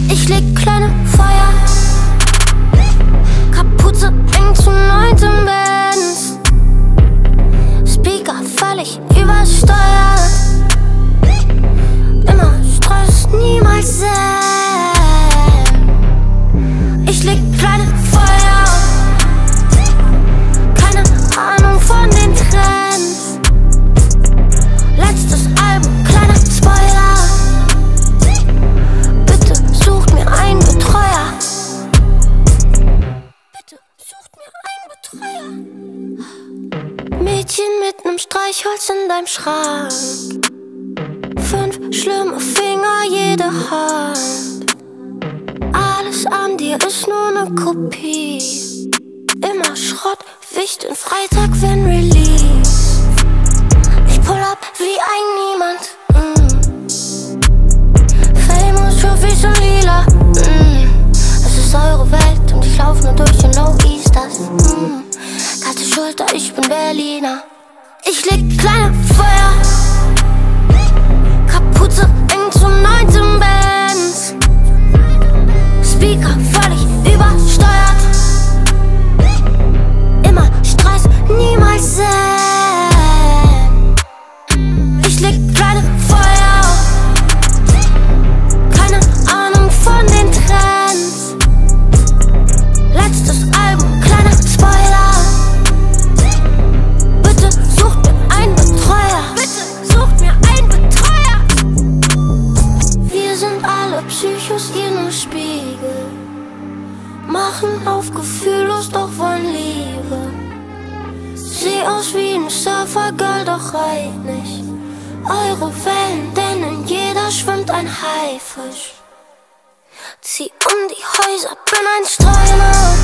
Ich leg kleine Feuer, Kapuze eng zu 9. Benz, Speaker völlig übersteuert, immer Stress, niemals Zen. Ich leg kleine Feuer, keine Ahnung von den Trends. Letztes Album, kleiner Spoiler. Bitte sucht mir einen Betreuer. Bitte sucht mir einen Betreuer. Mädchen mit nem Streichholz in deinem Schrank, 5 schlimme Finger, jede Hand. Alles an dir ist nur ne Kopie. Immer Schrott, Wicht in Freitag, wenn Release. Ich pull up wie ein Niemand. Famous Trophies und Lila. Es ist eure Welt und ich lauf nur durch den Low Easters. Kalte Schulter, ich bin Berliner. Ich leg kleine Feuer, Kapuze eng zu 9. Benz, Speaker völlig übersteuert, immer Stress, niemals Zen. Ich leg kleine Feuer, keine Ahnung von den Trends. Letztes Album, kleiner Spoiler. Bitte sucht mir einen Betreuer. Bitte sucht mir einen Betreuer. Wir sind alle Psychos, ihr nur Spiegel. Machen auf gefühllos, doch wollen Liebe. Seh aus wie ein Surfergirl, doch reit nicht eure Wellen, denn in jeder schwimmt ein Haifisch. Zieh um die Häuser, bin ein Streuner.